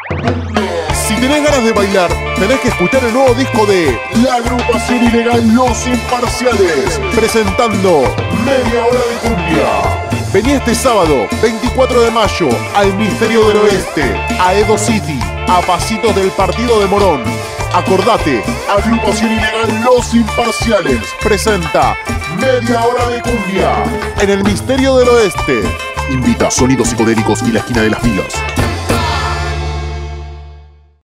Si tenés ganas de bailar, tenés que escuchar el nuevo disco de la agrupación ilegal Los Imparciales, presentando Media Hora de Cumbia. Vení este sábado, 24 de mayo, al Misterio del Oeste, a Edo City, a pasitos del partido de Morón. Acordate, agrupación ilegal Los Imparciales presenta Media Hora de Cumbia en el Misterio del Oeste. Invita Sonidos Psicodélicos y la Esquina de las Pilas.